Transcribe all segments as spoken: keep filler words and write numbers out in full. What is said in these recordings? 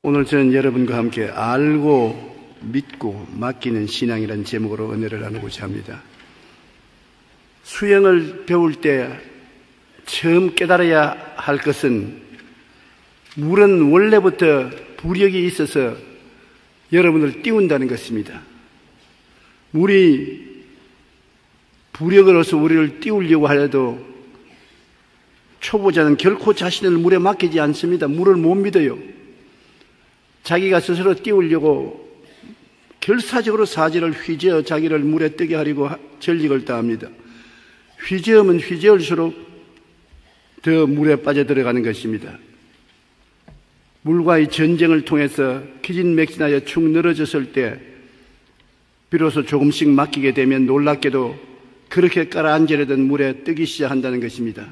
오늘 저는 여러분과 함께 알고 믿고 맡기는 신앙이라는 제목으로 은혜를 나누고자 합니다. 수영을 배울 때 처음 깨달아야 할 것은 물은 원래부터 부력이 있어서 여러분을 띄운다는 것입니다. 물이 부력으로서 우리를 띄우려고 하여도 초보자는 결코 자신을 물에 맡기지 않습니다. 물을 못 믿어요. 자기가 스스로 띄우려고 결사적으로 사지를 휘저어 자기를 물에 뜨게 하려고 전력을 다합니다. 휘저으면 휘저을수록 더 물에 빠져들어가는 것입니다. 물과의 전쟁을 통해서 기진맥진하여 축 늘어졌을 때 비로소 조금씩 맡기게 되면 놀랍게도 그렇게 깔아앉으려던 물에 뜨기 시작한다는 것입니다.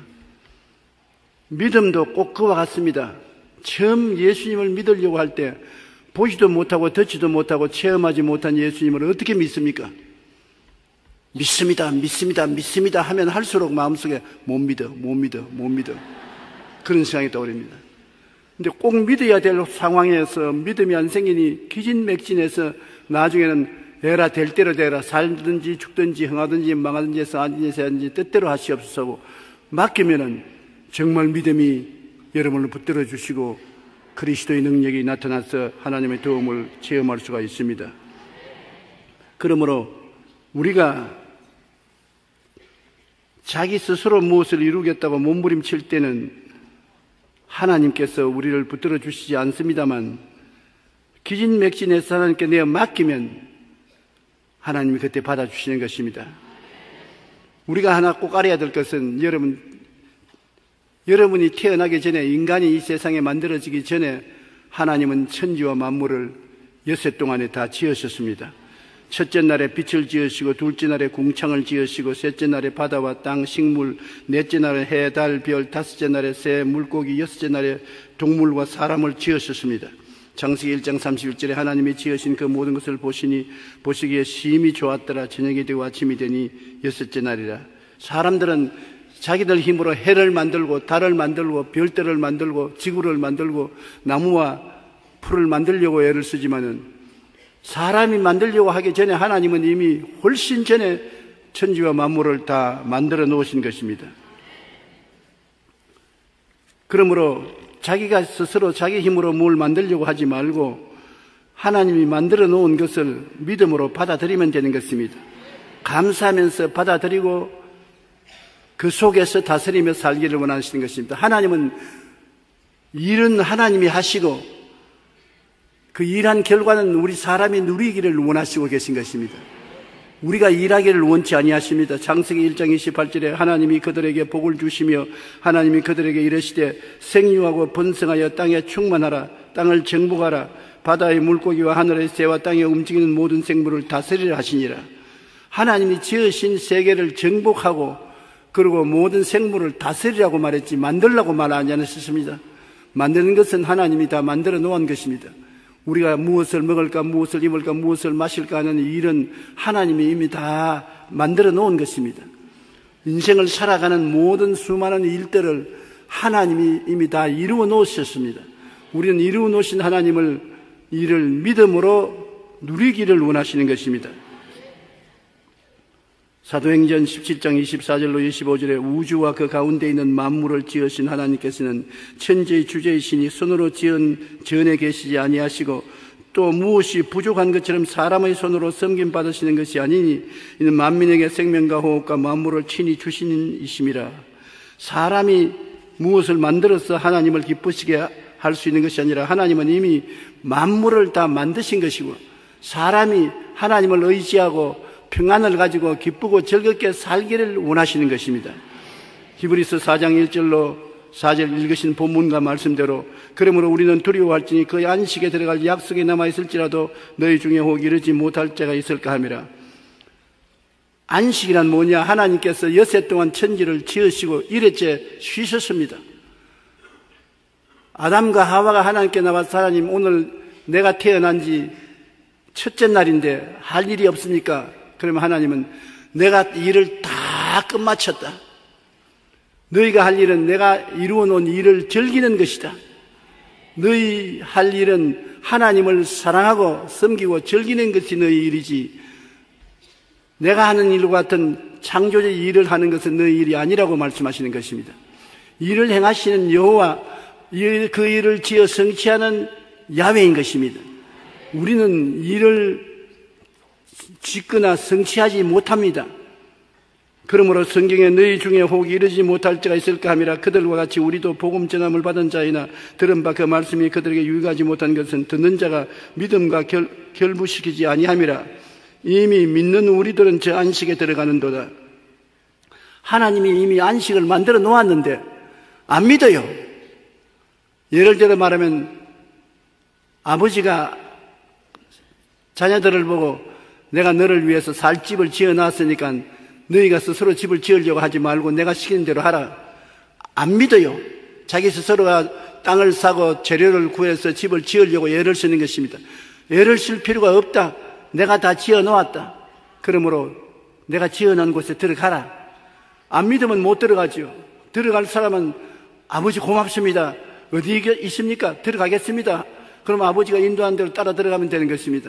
믿음도 꼭 그와 같습니다. 처음 예수님을 믿으려고 할 때 보지도 못하고 듣지도 못하고 체험하지 못한 예수님을 어떻게 믿습니까? 믿습니다, 믿습니다, 믿습니다 하면 할수록 마음속에 못 믿어, 못 믿어, 못 믿어 그런 생각이 떠오릅니다. 근데 꼭 믿어야 될 상황에서 믿음이 안 생기니 기진맥진해서 나중에는 에라 될 대로 되라 살든지 죽든지 흥하든지 망하든지 해서 하든지 뜻대로 하시옵소서 맡기면은 정말 믿음이 여러분을 붙들어 주시고 그리스도의 능력이 나타나서 하나님의 도움을 체험할 수가 있습니다. 그러므로 우리가 자기 스스로 무엇을 이루겠다고 몸부림칠 때는 하나님께서 우리를 붙들어 주시지 않습니다만 기진맥진해서 하나님께 내어 맡기면 하나님이 그때 받아주시는 것입니다. 우리가 하나 꼭 알아야 될 것은 여러분 여러분이 태어나기 전에 인간이 이 세상에 만들어지기 전에 하나님은 천지와 만물을 엿새 동안에 다 지으셨습니다. 첫째 날에 빛을 지으시고 둘째 날에 궁창을 지으시고 셋째 날에 바다와 땅, 식물, 넷째 날에 해, 달, 별, 다섯째 날에 새, 물고기, 여섯째 날에 동물과 사람을 지으셨습니다. 창세기 일 장 삼십일 절에 하나님이 지으신 그 모든 것을 보시니 보시기에 심히 좋았더라. 저녁이 되고 아침이 되니 여섯째 날이라. 사람들은 자기들 힘으로 해를 만들고 달을 만들고 별들을 만들고 지구를 만들고 나무와 풀을 만들려고 애를 쓰지만은 사람이 만들려고 하기 전에 하나님은 이미 훨씬 전에 천지와 만물을 다 만들어 놓으신 것입니다. 그러므로 자기가 스스로 자기 힘으로 뭘 만들려고 하지 말고 하나님이 만들어 놓은 것을 믿음으로 받아들이면 되는 것입니다. 감사하면서 받아들이고 그 속에서 다스리며 살기를 원하시는 것입니다. 하나님은 일은 하나님이 하시고 그 일한 결과는 우리 사람이 누리기를 원하시고 계신 것입니다. 우리가 일하기를 원치 아니하십니다. 창세기 일 장 이십팔 절에 하나님이 그들에게 복을 주시며 하나님이 그들에게 이르시되 생육하고 번성하여 땅에 충만하라. 땅을 정복하라. 바다의 물고기와 하늘의 새와 땅에 움직이는 모든 생물을 다스리라 하시니라. 하나님이 지으신 세계를 정복하고 그리고 모든 생물을 다스리라고 말했지 만들라고 말하지 않으셨습니다. 만드는 것은 하나님이 다 만들어 놓은 것입니다. 우리가 무엇을 먹을까 무엇을 입을까 무엇을 마실까 하는 일은 하나님이 이미 다 만들어 놓은 것입니다. 인생을 살아가는 모든 수많은 일들을 하나님이 이미 다 이루어 놓으셨습니다. 우리는 이루어 놓으신 하나님을 이를 믿음으로 누리기를 원하시는 것입니다. 사도행전 십칠 장 이십사 절로 이십오 절에 우주와 그 가운데 있는 만물을 지으신 하나님께서는 천지의 주제이시니 손으로 지은 전에 계시지 아니하시고 또 무엇이 부족한 것처럼 사람의 손으로 섬김 받으시는 것이 아니니 이는 만민에게 생명과 호흡과 만물을 친히 주시는 이심이라. 사람이 무엇을 만들어서 하나님을 기쁘시게 할 수 있는 것이 아니라 하나님은 이미 만물을 다 만드신 것이고 사람이 하나님을 의지하고 평안을 가지고 기쁘고 즐겁게 살기를 원하시는 것입니다. 히브리서 사 장 일 절로 사 절 읽으신 본문과 말씀대로 그러므로 우리는 두려워할지니 그 안식에 들어갈 약속이 남아있을지라도 너희 중에 혹 이르지 못할 자가 있을까 함이라. 안식이란 뭐냐? 하나님께서 엿새 동안 천지를 지으시고 일회째 쉬셨습니다. 아담과 하와가 하나님께 나와서 하나님 오늘 내가 태어난 지 첫째 날인데 할 일이 없습니까? 그러면 하나님은 내가 일을 다 너희 할 일은 하나님을 사랑하고 섬기고 즐기는 것이 너희 일이지 내가 하는 일과 같은 창조적 일을 하는 것은 너희 일이 아니라고 말씀하시는 것입니다. 일을 행하시는 여호와, 그 일을 지어 성취하는 야훼인 것입니다. 우리는 일을 짓거나 성취하지 못합니다. 그러므로 성경에 너희 중에 혹 이르지 못할 자가 있을까 함이라. 그들과 같이 우리도 복음 전함을 받은 자이나 들은 바 그 말씀이 그들에게 유익하지 못한 것은 듣는 자가 믿음과 결, 결부시키지 아니함이라. 이미 믿는 우리들은 저 안식에 들어가는도다. 하나님이 이미 안식을 만들어 놓았는데 안 믿어요. 예를 들어 말하면 아버지가 자녀들을 보고 내가 너를 위해서 살 집을 지어놨으니까 너희가 스스로 집을 지으려고 하지 말고 내가 시키는 대로 하라. 안 믿어요. 자기 스스로가 땅을 사고 재료를 구해서 집을 지으려고 애를 쓰는 것입니다. 애를 쓸 필요가 없다. 내가 다 지어놓았다. 그러므로 내가 지어놓은 곳에 들어가라. 안 믿으면 못 들어가죠. 들어갈 사람은 아버지 고맙습니다. 어디 있습니까? 들어가겠습니다. 그럼 아버지가 인도한 대로 따라 들어가면 되는 것입니다.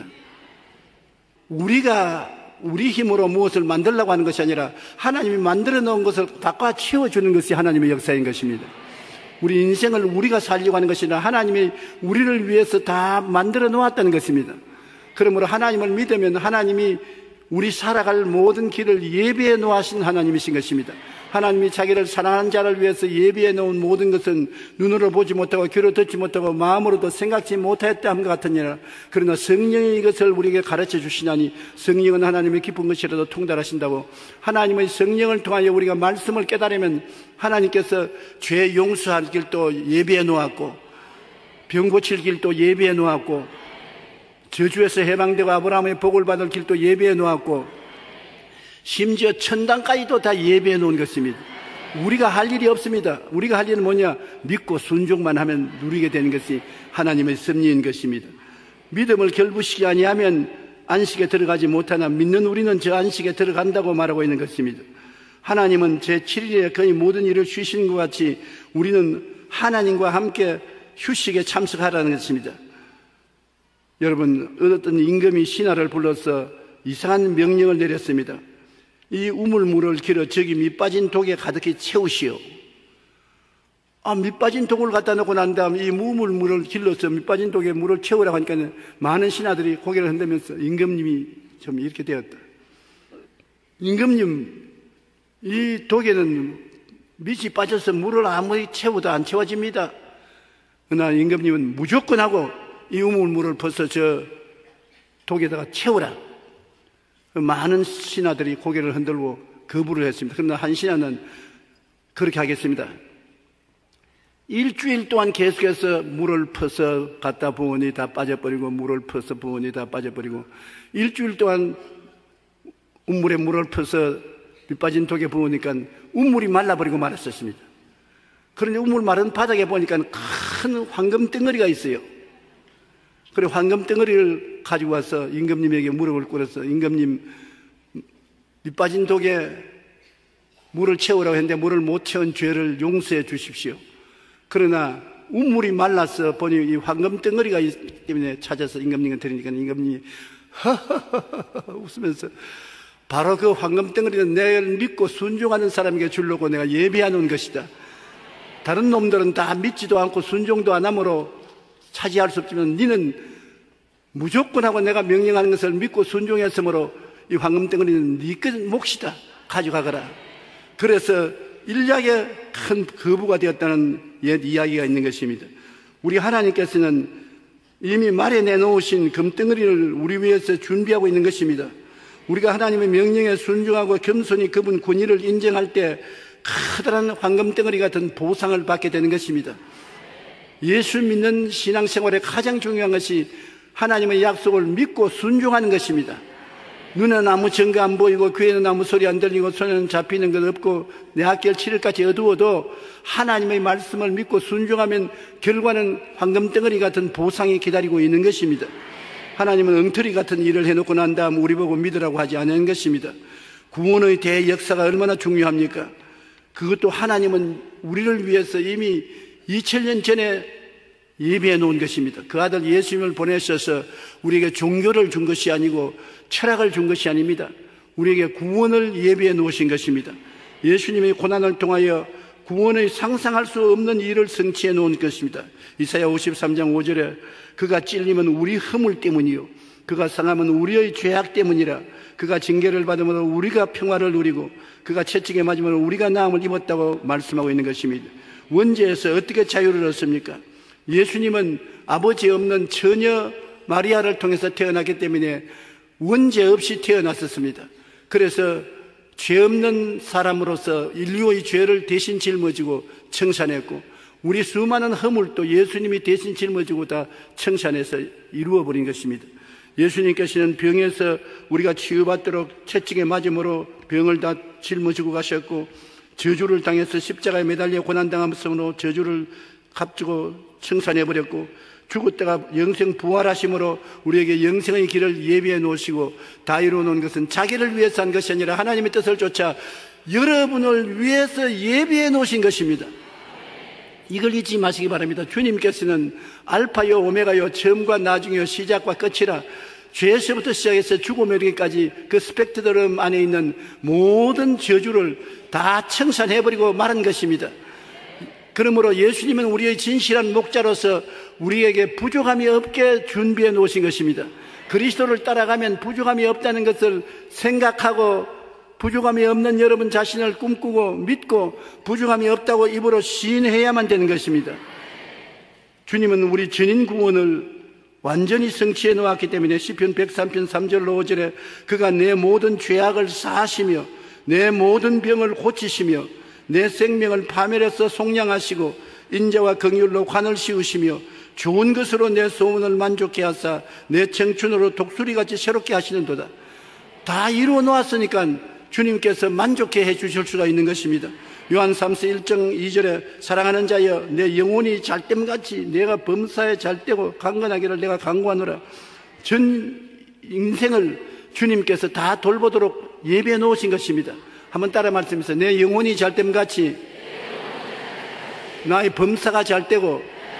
우리가 우리 힘으로 무엇을 만들려고 하는 것이 아니라 하나님이 만들어 놓은 것을 닦아 치워주는 것이 하나님의 역사인 것입니다. 우리 인생을 우리가 살려고 하는 것이 아니라 하나님이 우리를 위해서 다 만들어 놓았다는 것입니다. 그러므로 하나님을 믿으면 하나님이 우리 살아갈 모든 길을 예비해 놓으신 하나님이신 것입니다. 하나님이 자기를 사랑하는 자를 위해서 예비해 놓은 모든 것은 눈으로 보지 못하고 귀로 듣지 못하고 마음으로도 생각지 못했다 함과 같으니라. 그러나 성령이 이것을 우리에게 가르쳐 주시나니 성령은 하나님의 깊은 것이라도 통달하신다고. 하나님의 성령을 통하여 우리가 말씀을 깨달으면 하나님께서 죄 용서할 길도 예비해 놓았고 병 고칠 길도 예비해 놓았고 저주에서 해방되고 아브라함의 복을 받을 길도 예비해 놓았고 심지어 천당까지도 다 예비해 놓은 것입니다. 우리가 할 일이 없습니다. 우리가 할 일은 뭐냐? 믿고 순종만 하면 누리게 되는 것이 하나님의 섭리인 것입니다. 믿음을 결부시키지 아니하면 안식에 들어가지 못하나 믿는 우리는 저 안식에 들어간다고 말하고 있는 것입니다. 하나님은 제칠 일에 거의 모든 일을 쉬시는 것 같이 우리는 하나님과 함께 휴식에 참석하라는 것입니다. 여러분, 어떤 임금이 신하를 불러서 이상한 명령을 내렸습니다. 이 우물물을 길어 저기 밑 빠진 독에 가득히 채우시오. 아, 밑 빠진 독을 갖다 놓고 난 다음 이 우물물을 길러서 밑 빠진 독에 물을 채우라고 하니까 많은 신하들이 고개를 흔들면서 임금님이 좀 이렇게 되었다. 임금님, 이 독에는 밑이 빠져서 물을 아무리 채워도 안 채워집니다. 그러나 임금님은 무조건 하고 이 우물물을 벗어 저 독에다가 채우라. 많은 신하들이 고개를 흔들고 거부를 했습니다. 그러나 한 신하는 그렇게 하겠습니다. 일주일 동안 계속해서 물을 퍼서 갖다 부으니 다 빠져버리고 물을 퍼서 부으니 다 빠져버리고 일주일 동안 우물에 물을 퍼서 밑빠진 독에 부으니까 우물이 말라버리고 말았었습니다. 그런데 우물 마른 바닥에 보니까 큰 황금 덩어리가 있어요. 그래 황금 덩어리를 가지고 와서 임금님에게 무릎을 꿇어서 임금님 밑빠진 독에 물을 채우라고 했는데 물을 못 채운 죄를 용서해 주십시오. 그러나 우물이 말라서 보니 이 황금 덩어리가 있기 때문에 찾아서 임금님께 드리니까 임금님이 하하하하 웃으면서 바로 그 황금 덩어리는 내를 믿고 순종하는 사람에게 주려고 내가 예비해 놓은 것이다. 다른 놈들은 다 믿지도 않고 순종도 안 하므로 차지할 수 없지만 너는 무조건 하고 내가 명령하는 것을 믿고 순종했으므로 이 황금덩어리는 네 것 몫이다. 가져가거라. 그래서 일약에 큰 거부가 되었다는 옛 이야기가 있는 것입니다. 우리 하나님께서는 이미 마련해 놓으신 금덩어리를 우리 위해서 준비하고 있는 것입니다. 우리가 하나님의 명령에 순종하고 겸손히 그분 권위를 인정할 때 커다란 황금덩어리 같은 보상을 받게 되는 것입니다. 예수 믿는 신앙생활의 가장 중요한 것이 하나님의 약속을 믿고 순종하는 것입니다. 눈에는 아무 증거 안 보이고 귀에는 아무 소리 안 들리고 손에는 잡히는 것 없고 내 학교를 칠 일까지 어두워도 하나님의 말씀을 믿고 순종하면 결과는 황금덩어리 같은 보상이 기다리고 있는 것입니다. 하나님은 엉터리 같은 일을 해놓고 난 다음 우리 보고 믿으라고 하지 않은 것입니다. 구원의 대역사가 얼마나 중요합니까? 그것도 하나님은 우리를 위해서 이미 이천 년 전에 예비해 놓은 것입니다. 그 아들 예수님을 보내셔서 우리에게 종교를 준 것이 아니고 철학을 준 것이 아닙니다. 우리에게 구원을 예비해 놓으신 것입니다. 예수님의 고난을 통하여 구원의 상상할 수 없는 일을 성취해 놓은 것입니다. 이사야 오십삼 장 오 절에 그가 찔림은 우리 허물 때문이요 그가 상함은 우리의 죄악 때문이라. 그가 징계를 받으므로 우리가 평화를 누리고 그가 채찍에 맞으므로 우리가 나음을 입었다고 말씀하고 있는 것입니다. 원죄에서 어떻게 자유를 얻습니까? 예수님은 아버지 없는 처녀 마리아를 통해서 태어났기 때문에 원죄 없이 태어났었습니다. 그래서 죄 없는 사람으로서 인류의 죄를 대신 짊어지고 청산했고 우리 수많은 허물도 예수님이 대신 짊어지고 다 청산해서 이루어버린 것입니다. 예수님께서는 병에서 우리가 치유받도록 채찍에 맞음으로 병을 다 짊어지고 가셨고 저주를 당해서 십자가에 매달려 고난당함으로 저주를 값주고 청산해버렸고 죽었다가 영생 부활하심으로 우리에게 영생의 길을 예비해 놓으시고 다 이루어 놓은 것은 자기를 위해서 한 것이 아니라 하나님의 뜻을 쫓아 여러분을 위해서 예비해 놓으신 것입니다. 이걸 잊지 마시기 바랍니다. 주님께서는 알파요 오메가요 처음과 나중이요 시작과 끝이라 죄에서부터 시작해서 죽음에 이르기까지 그 스펙트럼 안에 있는 모든 저주를 다 청산해버리고 말한 것입니다. 그러므로 예수님은 우리의 진실한 목자로서 우리에게 부족함이 없게 준비해 놓으신 것입니다. 그리스도를 따라가면 부족함이 없다는 것을 생각하고 부족함이 없는 여러분 자신을 꿈꾸고 믿고 부족함이 없다고 입으로 시인해야만 되는 것입니다. 주님은 우리 전인 구원을 완전히 성취해 놓았기 때문에 시편 백삼 편 삼 절 오 절에 그가 내 모든 죄악을 사하시며 내 모든 병을 고치시며 내 생명을 파멸해서 속량하시고 인자와 긍휼로 관을 씌우시며 좋은 것으로 내 소원을 만족케 하사 내 청춘으로 독수리같이 새롭게 하시는도다. 다 이루어 놓았으니까 주님께서 만족해 해 주실 수가 있는 것입니다. 요한 삼 서 일 장 이 절에 사랑하는 자여 내 영혼이 잘됨같이 내가 범사에 잘되고 강건하기를 내가 강구하노라. 전 인생을 주님께서 다 돌보도록 예배해 놓으신 것입니다. 한번 따라 말씀해서 내 영혼이 잘됨같이 나의 범사가 잘되고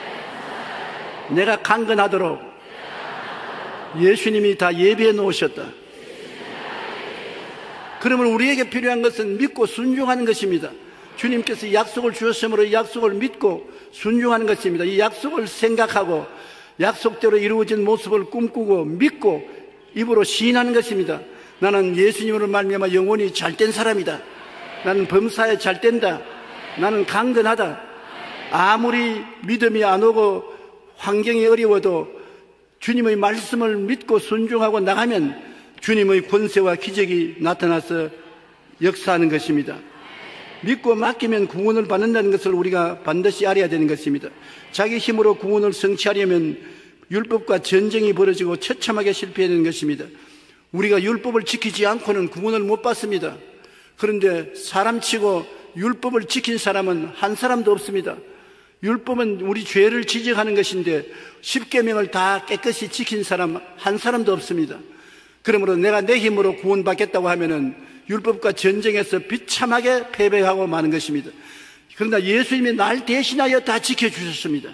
내가 강건하도록 예수님이 다 예배해 놓으셨다. 그러면 우리에게 필요한 것은 믿고 순종하는 것입니다. 주님께서 약속을 주셨으므로 약속을 믿고 순종하는 것입니다. 이 약속을 생각하고 약속대로 이루어진 모습을 꿈꾸고 믿고 입으로 시인하는 것입니다. 나는 예수님으로 말미암아 영혼이 잘된 사람이다. 나는 범사에 잘된다. 나는 강건하다. 아무리 믿음이 안 오고 환경이 어려워도 주님의 말씀을 믿고 순종하고 나가면 주님의 권세와 기적이 나타나서 역사하는 것입니다. 믿고 맡기면 구원을 받는다는 것을 우리가 반드시 알아야 되는 것입니다. 자기 힘으로 구원을 성취하려면 율법과 전쟁이 벌어지고 처참하게 실패해야 되는 것입니다. 우리가 율법을 지키지 않고는 구원을 못 받습니다. 그런데 사람치고 율법을 지킨 사람은 한 사람도 없습니다. 율법은 우리 죄를 지적하는 것인데 십계명을 다 깨끗이 지킨 사람 한 사람도 없습니다. 그러므로 내가 내 힘으로 구원받겠다고 하면은 율법과 전쟁에서 비참하게 패배하고 마는 것입니다. 그러나 예수님이 날 대신하여 다 지켜주셨습니다.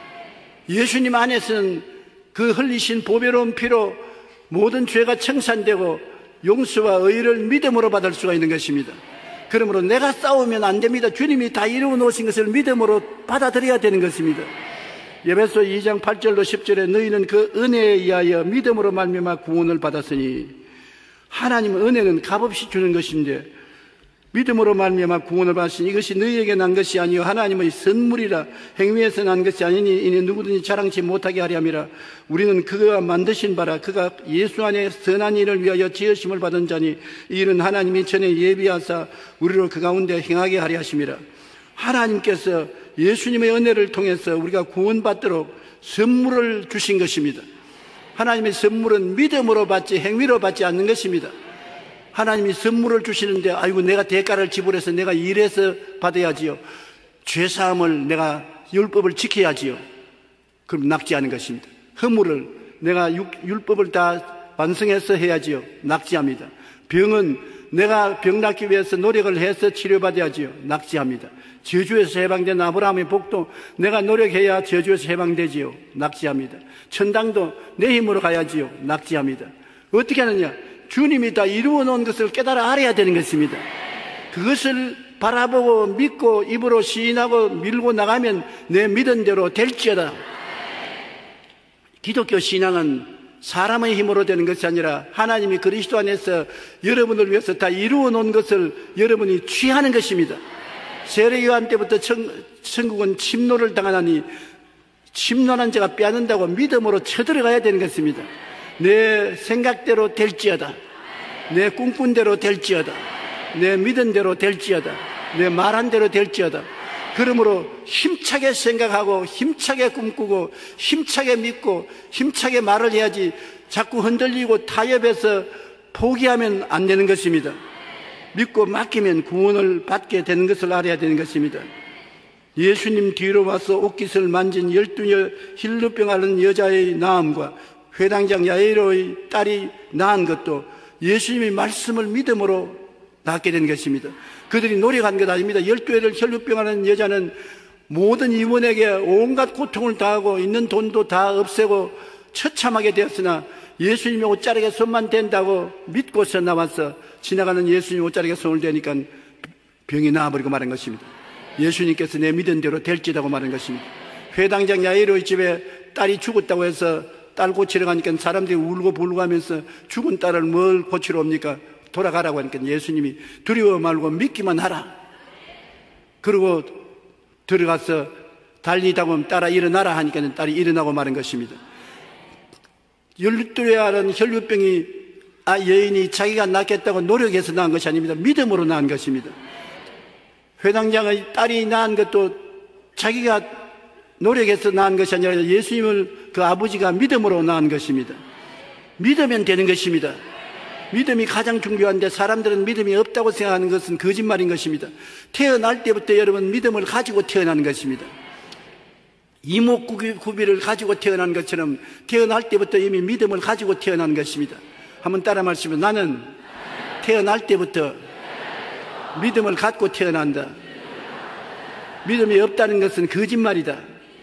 예수님 안에서는 그 흘리신 보배로운 피로 모든 죄가 청산되고 용서와 의를 믿음으로 받을 수가 있는 것입니다. 그러므로 내가 싸우면 안 됩니다. 주님이 다 이루어 놓으신 것을 믿음으로 받아들여야 되는 것입니다. 에베소 이 장 팔 절로 십 절에 너희는 그 은혜에 의하여 믿음으로 말미암아 구원을 받았으니 하나님은 은혜는 값없이 주는 것인데 믿음으로 말미암아 구원을 받으시니 이것이 너희에게 난 것이 아니요 하나님의 선물이라 행위에서 난 것이 아니니 이니 누구든지 자랑치 못하게 하려 함이라. 우리는 그가 만드신 바라 그가 예수 안에 선한 일을 위하여 지으심을 받은 자니 이 일은 하나님이 전에 예비하사 우리를 그 가운데 행하게 하려 하심이라. 하나님께서 예수님의 은혜를 통해서 우리가 구원받도록 선물을 주신 것입니다. 하나님의 선물은 믿음으로 받지 행위로 받지 않는 것입니다. 하나님이 선물을 주시는데 아이고 내가 대가를 지불해서 내가 일해서 받아야지요. 죄사함을 내가 율법을 지켜야지요. 그럼 낙지하는 것입니다. 허물을 내가 율법을 다 완성해서 해야지요. 낙지합니다. 병은 내가 병 낫기 위해서 노력을 해서 치료받아야지요. 낙지합니다. 저주에서 해방된 아브라함의 복도 내가 노력해야 저주에서 해방되지요. 낙지합니다. 천당도 내 힘으로 가야지요. 낙지합니다. 어떻게 하느냐? 주님이 다 이루어 놓은 것을 깨달아 알아야 되는 것입니다. 그것을 바라보고 믿고 입으로 시인하고 밀고 나가면 내 믿은 대로 될지어다. 기독교 신앙은 사람의 힘으로 되는 것이 아니라 하나님이 그리스도 안에서 여러분을 위해서 다 이루어 놓은 것을 여러분이 취하는 것입니다. 세례 요한 때부터 천, 천국은 침노를 당하나니 침노한 자가 빼앗는다고 믿음으로 쳐들어가야 되는 것입니다. 내 생각대로 될지어다. 내 꿈꾼 대로 될지어다. 내 믿은 대로 될지어다. 내 말한 대로 될지어다. 그러므로 힘차게 생각하고 힘차게 꿈꾸고 힘차게 믿고 힘차게 말을 해야지 자꾸 흔들리고 타협해서 포기하면 안 되는 것입니다. 믿고 맡기면 구원을 받게 되는 것을 알아야 되는 것입니다. 예수님 뒤로 와서 옷깃을 만진 열두 힐루병 앓는 여자의 나음과 회당장 야이로의 딸이 낳은 것도 예수님의 말씀을 믿음으로 낳게 된 것입니다. 그들이 노력한 것 아닙니다. 열두 해를 혈루병 앓는 여자는 모든 임원에게 온갖 고통을 당하고 있는 돈도 다 없애고 처참하게 되었으나 예수님의 옷자락에 손만 댄다고 믿고서 나와서 지나가는 예수님 옷자락에 손을 대니까 병이 나아버리고 말한 것입니다. 예수님께서 내 믿은 대로 될지라고 말한 것입니다. 회당장 야이로의 집에 딸이 죽었다고 해서 딸 고치러 가니까 사람들이 울고 불고 하면서 죽은 딸을 뭘 고치러 옵니까? 돌아가라고 하니까 예수님이 두려워 말고 믿기만 하라. 그리고 들어가서 달리다 보면 딸아 일어나라 하니까 딸이 일어나고 말한 것입니다. 열두 해하는 혈루병이 아, 여인이 자기가 낳겠다고 노력해서 낳은 것이 아닙니다. 믿음으로 낳은 것입니다. 회당장의 딸이 낳은 것도 자기가 노력해서 낳은 것이 아니라 예수님을 그 아버지가 믿음으로 낳은 것입니다. 믿으면 되는 것입니다. 믿음이 가장 중요한데 사람들은 믿음이 없다고 생각하는 것은 거짓말인 것입니다. 태어날 때부터 여러분 믿음을 가지고 태어나는 것입니다. 이목구비를 가지고 태어난 것처럼 태어날 때부터 이미 믿음을 가지고 태어난 것입니다. 한번 따라 말씀해. 나는 태어날 때부터 믿음을 갖고 태어난다. 믿음이 없다는 것은 거짓말이다.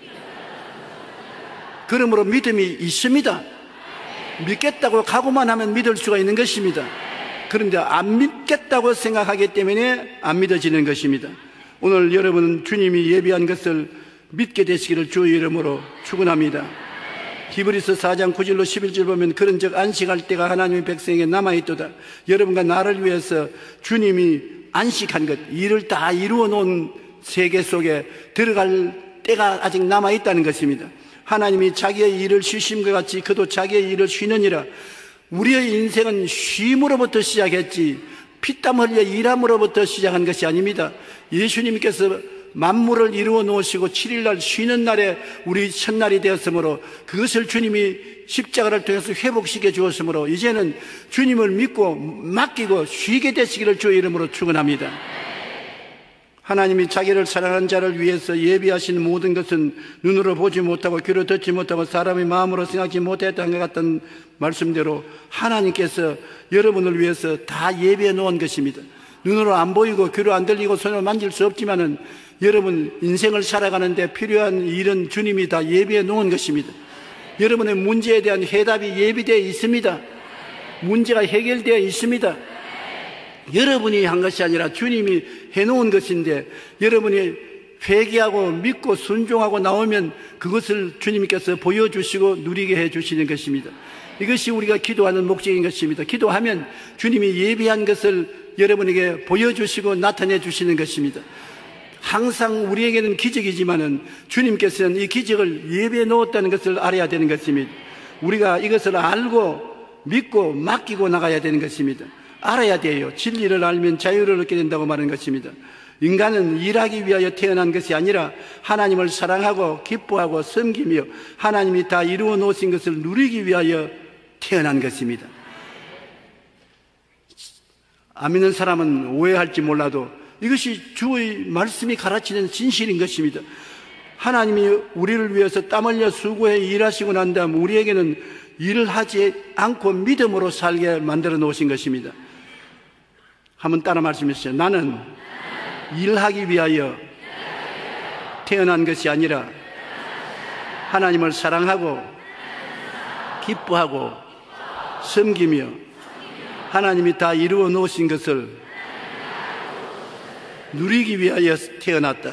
그러므로 믿음이 있습니다. 믿겠다고 각오만 하면 믿을 수가 있는 것입니다. 그런데 안 믿겠다고 생각하기 때문에 안 믿어지는 것입니다. 오늘 여러분은 주님이 예비한 것을 믿게 되시기를 주의 이름으로 축원합니다. 히브리서 사 장 구 절로 십일 절 보면 그런즉 안식할 때가 하나님의 백성에게 남아있도다. 여러분과 나를 위해서 주님이 안식한 것, 일을 다 이루어 놓은 세계 속에 들어갈 때가 아직 남아있다는 것입니다. 하나님이 자기의 일을 쉬심과 같이 그도 자기의 일을 쉬느니라. 우리의 인생은 쉼으로부터 시작했지 피땀 흘려 일함으로부터 시작한 것이 아닙니다. 예수님께서 만물을 이루어 놓으시고 칠 일날 쉬는 날에 우리 첫날이 되었으므로 그것을 주님이 십자가를 통해서 회복시켜 주었으므로 이제는 주님을 믿고 맡기고 쉬게 되시기를 주의 이름으로 축원합니다. 하나님이 자기를 사랑하는 자를 위해서 예비하신 모든 것은 눈으로 보지 못하고 귀로 듣지 못하고 사람의 마음으로 생각지 못했던 것 같은 말씀대로 하나님께서 여러분을 위해서 다 예비해 놓은 것입니다. 눈으로 안 보이고 귀로 안 들리고 손으로 만질 수 없지만은 여러분 인생을 살아가는데 필요한 일은 주님이 다 예비해 놓은 것입니다. 여러분의 문제에 대한 해답이 예비되어 있습니다. 문제가 해결되어 있습니다. 여러분이 한 것이 아니라 주님이 해놓은 것인데 여러분이 회개하고 믿고 순종하고 나오면 그것을 주님께서 보여주시고 누리게 해주시는 것입니다. 이것이 우리가 기도하는 목적인 것입니다. 기도하면 주님이 예비한 것을 여러분에게 보여주시고 나타내 주시는 것입니다. 항상 우리에게는 기적이지만은 주님께서는 이 기적을 예비해 놓았다는 것을 알아야 되는 것입니다. 우리가 이것을 알고 믿고 맡기고 나가야 되는 것입니다. 알아야 돼요. 진리를 알면 자유를 얻게 된다고 말하는 것입니다. 인간은 일하기 위하여 태어난 것이 아니라 하나님을 사랑하고 기뻐하고 섬기며 하나님이 다 이루어 놓으신 것을 누리기 위하여 태어난 것입니다. 안 믿는 사람은 오해할지 몰라도 이것이 주의 말씀이 가르치는 진실인 것입니다. 하나님이 우리를 위해서 땀 흘려 수고해 일하시고 난 다음 우리에게는 일을 하지 않고 믿음으로 살게 만들어 놓으신 것입니다. 한번 따라 말씀해주세요. 나는 일하기 위하여 태어난 것이 아니라 하나님을 사랑하고 기뻐하고 섬기며 하나님이 다 이루어 놓으신 것을 누리기 위하여 태어났다.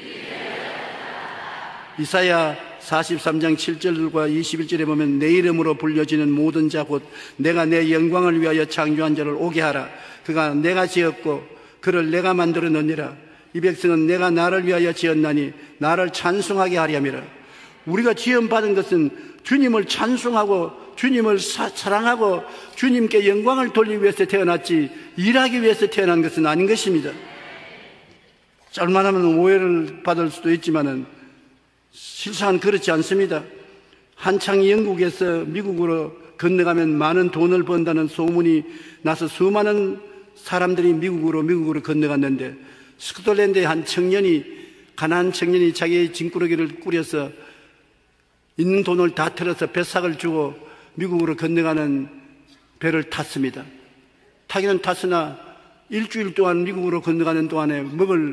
이사야 사십삼 장 칠 절과 이십일 절에 보면 내 이름으로 불려지는 모든 자 곧 내가 내 영광을 위하여 창조한 자를 오게 하라. 그가 내가 지었고 그를 내가 만들어 놓으니라. 이 백성은 내가 나를 위하여 지었나니 나를 찬송하게 하렴이라. 우리가 지음받은 것은 주님을 찬송하고 주님을 사, 사랑하고 주님께 영광을 돌리기 위해서 태어났지 일하기 위해서 태어난 것은 아닌 것입니다. 짤만하면 오해를 받을 수도 있지만은 실상은 그렇지 않습니다. 한창 영국에서 미국으로 건너가면 많은 돈을 번다는 소문이 나서 수많은 사람들이 미국으로 미국으로 건너갔는데 스코틀랜드의 한 청년이 가난한 청년이 자기의 짐꾸러기를 꾸려서 있는 돈을 다 털어서 배삭을 주고 미국으로 건너가는 배를 탔습니다. 타기는 탔으나 일주일 동안 미국으로 건너가는 동안에 먹을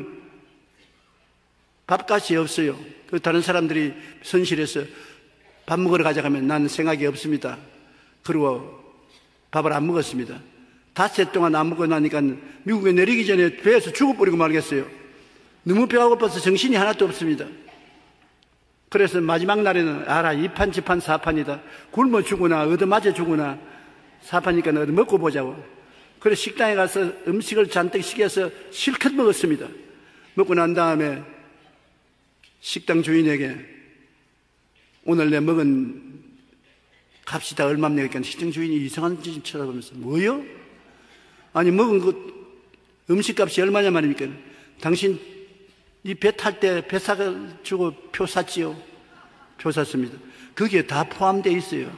밥값이 없어요. 그 다른 사람들이 선실해서 밥 먹으러 가자 하면 나는 생각이 없습니다. 그리고 밥을 안 먹었습니다. 닷새 동안 안 먹고 나니까 미국에 내리기 전에 배에서 죽어버리고 말겠어요. 너무 배가 고파서 정신이 하나도 없습니다. 그래서 마지막 날에는 알아 이판 지판 사판이다. 굶어 죽으나 얻어맞아 죽으나 사판이니까 얻어 먹고 보자고. 그래서 식당에 가서 음식을 잔뜩 시켜서 실컷 먹었습니다. 먹고 난 다음에 식당 주인에게 오늘 내 먹은 값이 다 얼마입니까? 식당 주인이 이상한 짓 쳐다보면서 뭐요? 아니 먹은 그 음식값이 얼마냐 말입니까? 당신 이 배 탈 때 배삭을 주고 표 샀지요? 표 샀습니다. 거기에 다 포함되어 있어요.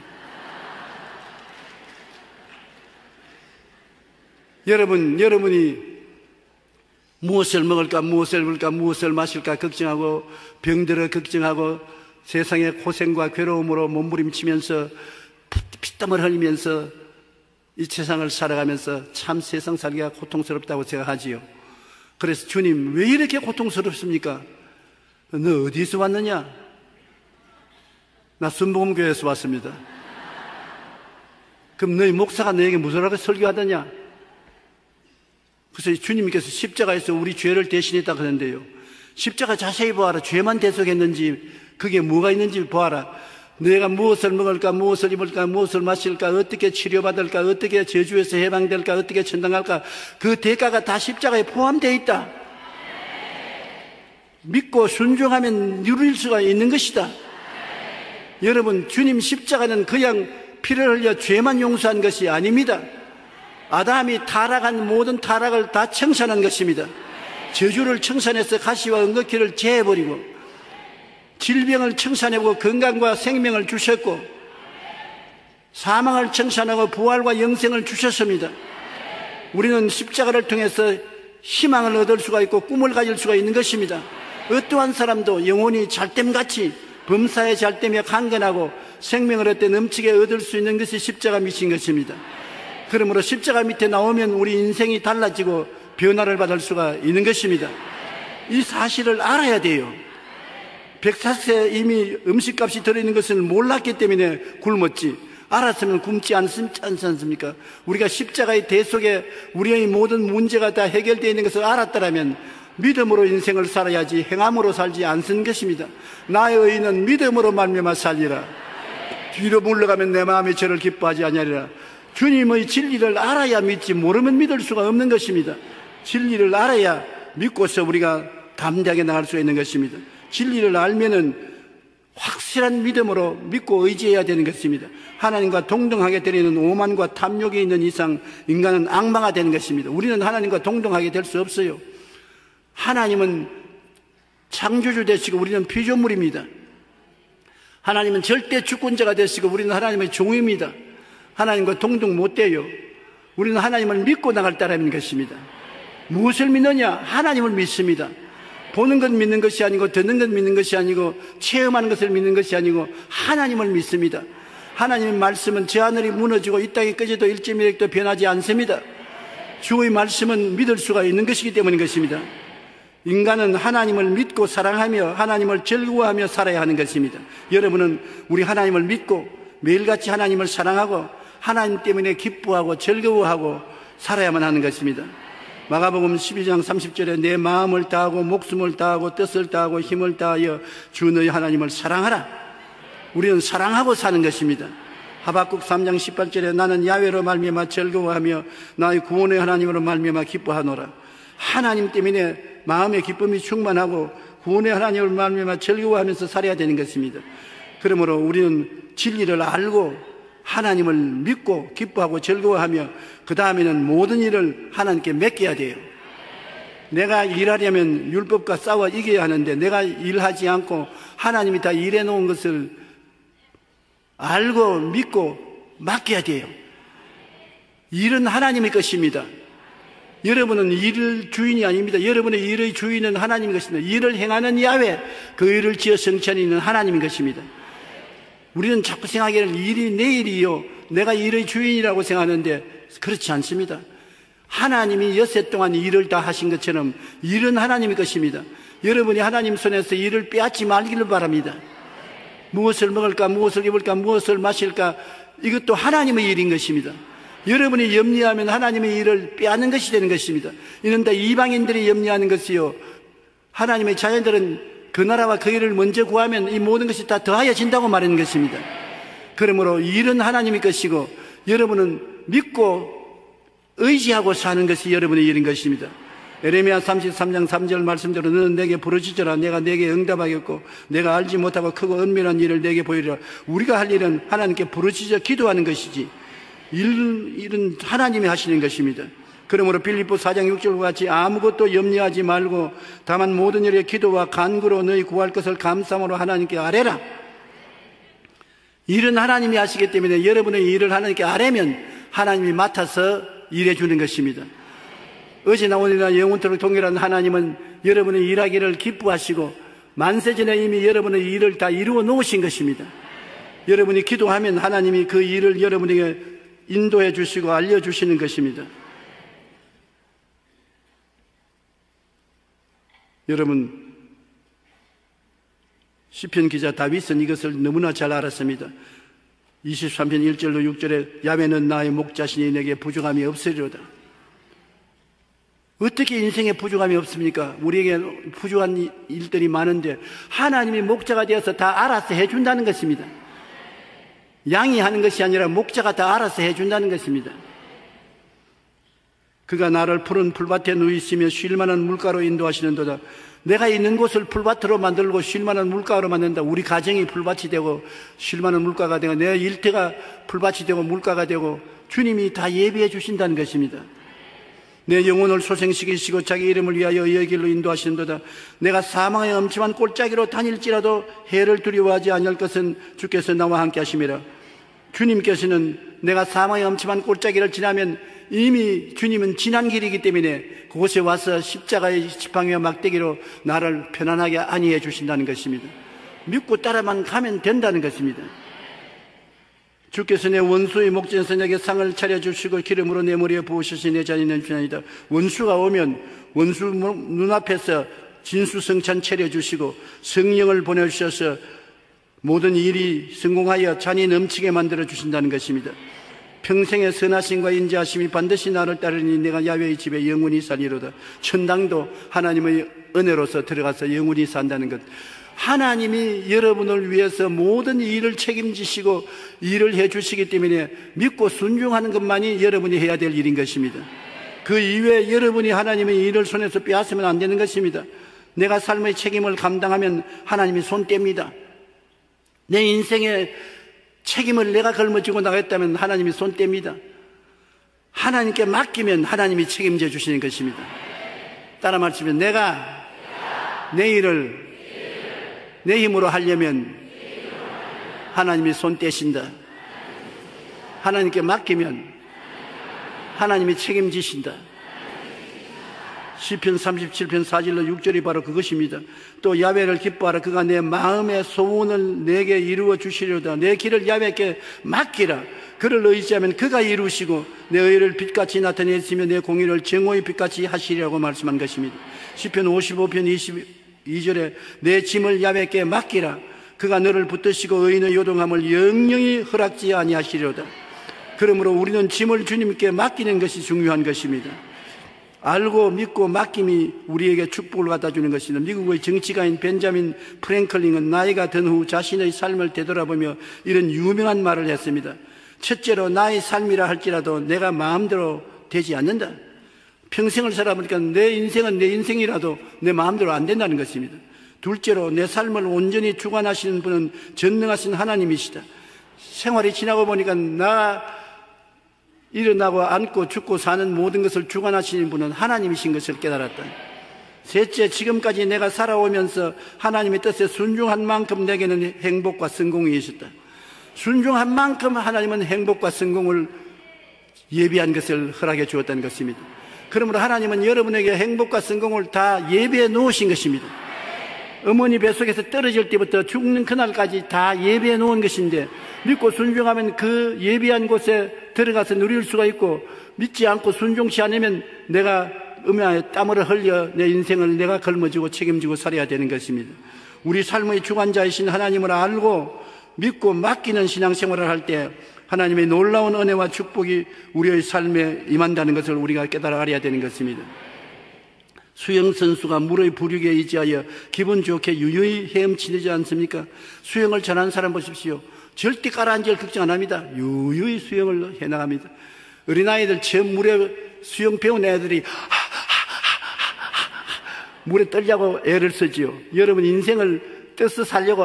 여러분, 여러분이 무엇을 먹을까, 무엇을 먹을까, 무엇을 마실까 걱정하고 병들어 걱정하고 세상의 고생과 괴로움으로 몸부림치면서 피땀을 흘리면서 이 세상을 살아가면서 참 세상 살기가 고통스럽다고 생각하지요. 그래서 주님 왜 이렇게 고통스럽습니까? 너 어디서 왔느냐? 나 순복음교회에서 왔습니다. 그럼 너희 목사가 너에게 무슨 설교하더냐? 그래서 주님께서 십자가에서 우리 죄를 대신했다고 하는데요. 십자가 자세히 보아라. 죄만 대속했는지 그게 뭐가 있는지 보아라. 내가 무엇을 먹을까, 무엇을 입을까, 무엇을 마실까, 어떻게 치료받을까, 어떻게 저주에서 해방될까, 어떻게 천당할까, 그 대가가 다 십자가에 포함되어 있다. 믿고 순종하면 누릴 수가 있는 것이다. 여러분, 주님 십자가는 그냥 피를 흘려 죄만 용서한 것이 아닙니다. 아담이 타락한 모든 타락을 다 청산한 것입니다. 저주를 청산해서 가시와 은거키를 제해버리고 질병을 청산하고 건강과 생명을 주셨고 사망을 청산하고 부활과 영생을 주셨습니다. 우리는 십자가를 통해서 희망을 얻을 수가 있고 꿈을 가질 수가 있는 것입니다. 어떠한 사람도 영혼이 잘됨같이 범사에 잘되며 강건하고 생명을 얻되 넘치게 얻을 수 있는 것이 십자가 밑인 것입니다. 그러므로 십자가 밑에 나오면 우리 인생이 달라지고 변화를 받을 수가 있는 것입니다. 이 사실을 알아야 돼요. 백사세 이미 음식값이 들어있는 것을 몰랐기 때문에 굶었지 알았으면 굶지 않지 않습니까? 우리가 십자가의 대속에 우리의 모든 문제가 다 해결되어 있는 것을 알았더라면 믿음으로 인생을 살아야지 행함으로 살지 않는 것입니다. 나의 의인은 믿음으로 말미암아 살리라. 뒤로 물러가면 내 마음이 저를 기뻐하지 아니하리라. 주님의 진리를 알아야 믿지 모르면 믿을 수가 없는 것입니다. 진리를 알아야 믿고서 우리가 담대하게 나갈 수 있는 것입니다. 진리를 알면은 확실한 믿음으로 믿고 의지해야 되는 것입니다. 하나님과 동등하게 되려는 오만과 탐욕이 있는 이상 인간은 악마가 되는 것입니다. 우리는 하나님과 동등하게 될 수 없어요. 하나님은 창조주 되시고 우리는 피조물입니다. 하나님은 절대 주권자가 되시고 우리는 하나님의 종입니다. 하나님과 동등 못 돼요. 우리는 하나님을 믿고 나갈 따름인 것입니다. 무엇을 믿느냐? 하나님을 믿습니다. 보는 것 믿는 것이 아니고 듣는 것 믿는 것이 아니고 체험하는 것을 믿는 것이 아니고 하나님을 믿습니다. 하나님의 말씀은 저 하늘이 무너지고 이 땅이 꺼져도 일지미력도 변하지 않습니다. 주의 말씀은 믿을 수가 있는 것이기 때문인 것입니다. 인간은 하나님을 믿고 사랑하며 하나님을 즐거워하며 살아야 하는 것입니다. 여러분은 우리 하나님을 믿고 매일같이 하나님을 사랑하고 하나님 때문에 기뻐하고 즐거워하고 살아야만 하는 것입니다. 마가복음 십이 장 삼십 절에 내 마음을 다하고 목숨을 다하고 뜻을 다하고 힘을 다하여 주 너희 하나님을 사랑하라. 우리는 사랑하고 사는 것입니다. 하박국 삼 장 십팔 절에 나는 야훼로 말미암아 즐거워하며 나의 구원의 하나님으로 말미암아 기뻐하노라. 하나님 때문에 마음의 기쁨이 충만하고 구원의 하나님을 말미암아 즐거워하면서 살아야 되는 것입니다. 그러므로 우리는 진리를 알고 하나님을 믿고 기뻐하고 즐거워하며 그 다음에는 모든 일을 하나님께 맡겨야 돼요. 내가 일하려면 율법과 싸워 이겨야 하는데 내가 일하지 않고 하나님이 다 일해 놓은 것을 알고 믿고 맡겨야 돼요. 일은 하나님의 것입니다. 여러분은 일 주인이 아닙니다. 여러분의 일의 주인은 하나님의 것입니다. 일을 행하는 야훼, 그 일을 지어 성천이 있는 하나님의 것입니다. 우리는 자꾸 생각하기를 일이 내 일이요, 내가 일의 주인이라고 생각하는데 그렇지 않습니다. 하나님이 여세 동안 일을 다 하신 것처럼 일은 하나님의 것입니다. 여러분이 하나님 손에서 일을 빼앗지 말기를 바랍니다. 무엇을 먹을까, 무엇을 입을까, 무엇을 마실까, 이것도 하나님의 일인 것입니다. 여러분이 염려하면 하나님의 일을 빼앗는 것이 되는 것입니다. 이는 다 이방인들이 염려하는 것이요, 하나님의 자녀들은 그 나라와 그 일을 먼저 구하면 이 모든 것이 다 더하여진다고 말하는 것입니다. 그러므로 일은 하나님의 것이고 여러분은 믿고 의지하고 사는 것이 여러분의 일인 것입니다. 에레미야 삼십삼 장 삼 절 말씀대로 너는 내게 부르짖으라. 내가 내게 응답하겠고 내가 알지 못하고 크고 은밀한 일을 내게 보이리라. 우리가 할 일은 하나님께 부르짖어 기도하는 것이지 일, 일은 하나님이 하시는 것입니다. 그러므로 빌립보 사 장 육 절과 같이 아무것도 염려하지 말고 다만 모든 일에 기도와 간구로 너희 구할 것을 감사함으로 하나님께 아뢰라. 일은 하나님이 하시기 때문에 여러분의 일을 하나님께 아뢰면 하나님이 맡아서 일해 주는 것입니다. 어제나 오늘이나 영원토록 동일한 하나님은 여러분의 일하기를 기뻐하시고 만세전에 이미 여러분의 일을 다 이루어 놓으신 것입니다. 여러분이 기도하면 하나님이 그 일을 여러분에게 인도해 주시고 알려주시는 것입니다. 여러분, 시편 기자 다윗은 이것을 너무나 잘 알았습니다. 이십삼 편 일 절로 육 절에 야훼는 나의 목자시니 내게 부족함이 없으리로다. 어떻게 인생에 부족함이 없습니까? 우리에게 부족한 일들이 많은데 하나님이 목자가 되어서 다 알아서 해준다는 것입니다. 양이 하는 것이 아니라 목자가 다 알아서 해준다는 것입니다. 그가 나를 푸른 풀밭에 누이시며 쉴만한 물가로 인도하시는도다. 내가 있는 곳을 풀밭으로 만들고 쉴만한 물가로 만든다. 우리 가정이 풀밭이 되고 쉴만한 물가가 되고 내 일터가 풀밭이 되고 물가가 되고 주님이 다 예비해 주신다는 것입니다. 내 영혼을 소생시키시고 자기 이름을 위하여 의의 길로 인도하시는도다. 내가 사망의 엄침한 골짜기로 다닐지라도 해를 두려워하지 아니할 것은 주께서 나와 함께 하심이라. 주님께서는 내가 사망의 엄침한 골짜기를 지나면 이미 주님은 지난 길이기 때문에 그곳에 와서 십자가의 지팡이와 막대기로 나를 편안하게 안위해 주신다는 것입니다. 믿고 따라만 가면 된다는 것입니다. 주께서 내 원수의 목전에서 내게 상을 차려주시고 기름으로 내 머리에 부으시니 내 잔이 넘치나이다. 원수가 오면 원수 눈앞에서 진수성찬 차려주시고 성령을 보내주셔서 모든 일이 성공하여 잔이 넘치게 만들어 주신다는 것입니다. 평생의 선하심과 인자하심이 반드시 나를 따르니 내가 야훼의 집에 영원히 살리로다. 천당도 하나님의 은혜로서 들어가서 영원히 산다는 것. 하나님이 여러분을 위해서 모든 일을 책임지시고 일을 해주시기 때문에 믿고 순종하는 것만이 여러분이 해야 될 일인 것입니다. 그 이외에 여러분이 하나님의 일을 손에서 빼앗으면 안 되는 것입니다. 내가 삶의 책임을 감당하면 하나님이 손 뗍니다. 내 인생의 책임을 내가 걸머쥐고 나갔다면 하나님이 손 뗍니다. 하나님께 맡기면 하나님이 책임져 주시는 것입니다. 따라 말하면 내가 내 일을 내 힘으로 하려면 하나님이 손 떼신다. 하나님께 맡기면 하나님이 책임지신다. 시편 삼십칠 편 사 절로 육 절이 바로 그것입니다. 또 야훼를 기뻐하라. 그가 내 마음의 소원을 내게 이루어 주시려다. 내 길을 야훼께 맡기라. 그를 의지하면 그가 이루시고 내 의를 빛같이 나타내시며 내 공의를 정오의 빛같이 하시리라고 말씀한 것입니다. 시편 오십오 편 이십이 절에 내 짐을 야훼께 맡기라. 그가 너를 붙드시고 의인의 요동함을 영영히 허락지 아니하시리로다. 그러므로 우리는 짐을 주님께 맡기는 것이 중요한 것입니다. 알고 믿고 맡김이 우리에게 축복을 갖다 주는 것입니다. 미국의 정치가인 벤자민 프랭클린은 나이가 든 후 자신의 삶을 되돌아보며 이런 유명한 말을 했습니다. 첫째로 나의 삶이라 할지라도 내가 마음대로 되지 않는다. 평생을 살아보니까 내 인생은 내 인생이라도 내 마음대로 안 된다는 것입니다. 둘째로 내 삶을 온전히 주관하시는 분은 전능하신 하나님이시다. 생활이 지나고 보니까 나 일어나고 앉고 죽고 사는 모든 것을 주관하시는 분은 하나님이신 것을 깨달았다. 셋째, 지금까지 내가 살아오면서 하나님의 뜻에 순종한 만큼 내게는 행복과 성공이 있었다. 순종한 만큼 하나님은 행복과 성공을 예비한 것을 허락해 주었다는 것입니다. 그러므로 하나님은 여러분에게 행복과 성공을 다 예비해 놓으신 것입니다. 어머니 뱃속에서 떨어질 때부터 죽는 그날까지 다 예비해 놓은 것인데 믿고 순종하면 그 예비한 곳에 들어가서 누릴 수가 있고, 믿지 않고 순종치 않으면 내가 음양에 땀을 흘려 내 인생을 내가 걸머지고 책임지고 살아야 되는 것입니다. 우리 삶의 주관자이신 하나님을 알고 믿고 맡기는 신앙생활을 할 때 하나님의 놀라운 은혜와 축복이 우리의 삶에 임한다는 것을 우리가 깨달아 알아야 되는 것입니다. 수영선수가 물의 부류에 의지하여 기분 좋게 유유히 헤엄치지 않습니까? 수영을 잘하는 사람 보십시오. 절대 가라앉을 걱정 안 합니다. 유유히 수영을 해나갑니다. 어린아이들 처음 물에 수영 배운 애들이 물에 떨려고 애를 쓰지요. 여러분 인생을 떠서 살려고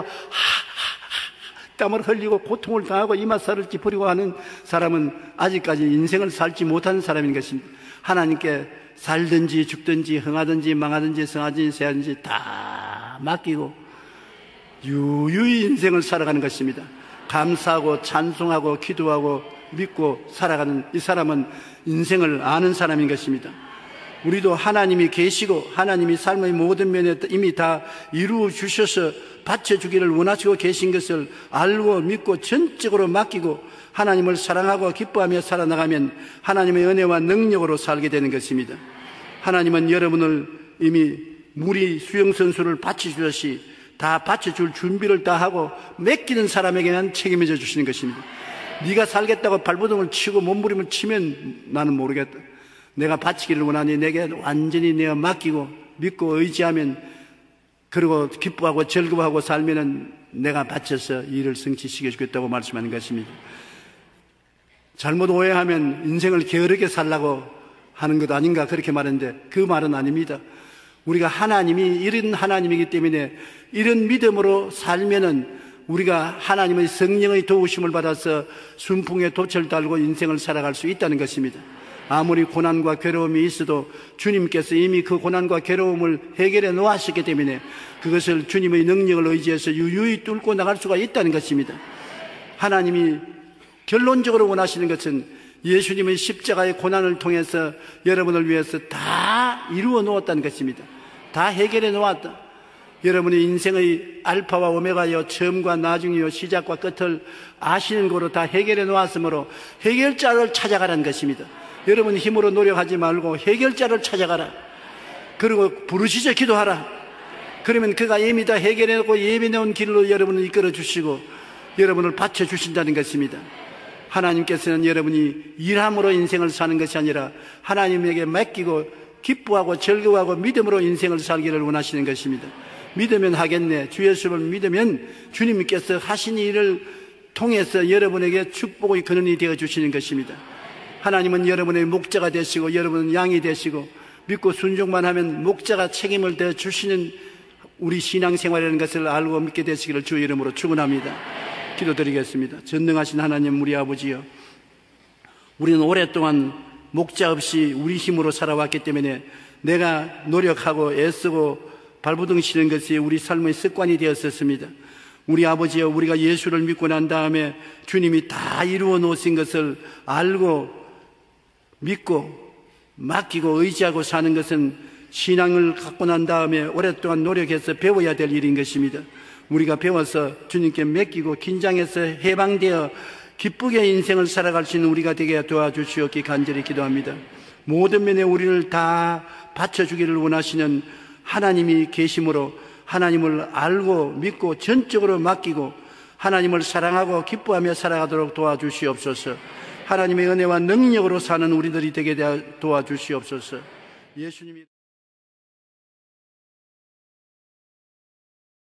땀을 흘리고 고통을 당하고 이마살을 찌푸리고 하는 사람은 아직까지 인생을 살지 못하는 사람인 것입니다. 하나님께 살든지 죽든지 흥하든지 망하든지 성하든지 세하든지 다 맡기고 유유히 인생을 살아가는 것입니다. 감사하고 찬송하고 기도하고 믿고 살아가는 이 사람은 인생을 아는 사람인 것입니다. 우리도 하나님이 계시고 하나님이 삶의 모든 면에 이미 다 이루어 주셔서 바쳐주기를 원하시고 계신 것을 알고 믿고 전적으로 맡기고 하나님을 사랑하고 기뻐하며 살아나가면 하나님의 은혜와 능력으로 살게 되는 것입니다. 하나님은 여러분을 이미 물이 수영선수를 바쳐주듯이 다 바쳐줄 준비를 다 하고 맡기는 사람에게는 책임져 주시는 것입니다. 네가 살겠다고 발버둥을 치고 몸부림을 치면 나는 모르겠다. 내가 바치기를 원하니 내게 완전히 내가 맡기고 믿고 의지하면, 그리고 기뻐하고 즐거워하고 살면은 내가 바쳐서 일을 성취시켜 주겠다고 말씀하는 것입니다. 잘못 오해하면 인생을 게으르게 살라고 하는 것 아닌가 그렇게 말했는데 그 말은 아닙니다. 우리가 하나님이 이런 하나님이기 때문에 이런 믿음으로 살면은 우리가 하나님의 성령의 도우심을 받아서 순풍에 돛을 달고 인생을 살아갈 수 있다는 것입니다. 아무리 고난과 괴로움이 있어도 주님께서 이미 그 고난과 괴로움을 해결해 놓으셨기 때문에 그것을 주님의 능력을 의지해서 유유히 뚫고 나갈 수가 있다는 것입니다. 하나님이 결론적으로 원하시는 것은 예수님의 십자가의 고난을 통해서 여러분을 위해서 다 이루어 놓았다는 것입니다. 다 해결해 놓았다. 여러분의 인생의 알파와 오메가여 처음과 나중이요 시작과 끝을 아시는 거로 다 해결해 놓았으므로 해결자를 찾아가라는 것입니다. 여러분 힘으로 노력하지 말고 해결자를 찾아가라. 그리고 부르시죠. 기도하라. 그러면 그가 이미 다 해결해 놓고 예비 놓은 길로 여러분을 이끌어 주시고 여러분을 받쳐 주신다는 것입니다. 하나님께서는 여러분이 일함으로 인생을 사는 것이 아니라 하나님에게 맡기고 기뻐하고 즐거워하고 믿음으로 인생을 살기를 원하시는 것입니다. 믿으면 하겠네. 주 예수를 믿으면 주님께서 하신 일을 통해서 여러분에게 축복의 근원이 되어 주시는 것입니다. 하나님은 여러분의 목자가 되시고 여러분은 양이 되시고 믿고 순종만 하면 목자가 책임을 져 주시는 우리 신앙생활이라는 것을 알고 믿게 되시기를 주 이름으로 축원합니다. 기도드리겠습니다. 전능하신 하나님 우리 아버지여, 우리는 오랫동안 목자 없이 우리 힘으로 살아왔기 때문에 내가 노력하고 애쓰고 발버둥 치는 것이 우리 삶의 습관이 되었었습니다. 우리 아버지여, 우리가 예수를 믿고 난 다음에 주님이 다 이루어 놓으신 것을 알고 믿고 맡기고 의지하고 사는 것은 신앙을 갖고 난 다음에 오랫동안 노력해서 배워야 될 일인 것입니다. 우리가 배워서 주님께 맡기고 긴장해서 해방되어 기쁘게 인생을 살아갈 수 있는 우리가 되게 도와주시옵기 간절히 기도합니다. 모든 면에 우리를 다 바쳐주기를 원하시는 하나님이 계심으로 하나님을 알고 믿고 전적으로 맡기고 하나님을 사랑하고 기뻐하며 살아가도록 도와주시옵소서. 하나님의 은혜와 능력으로 사는 우리들이 되게 도와주시옵소서. 예수님이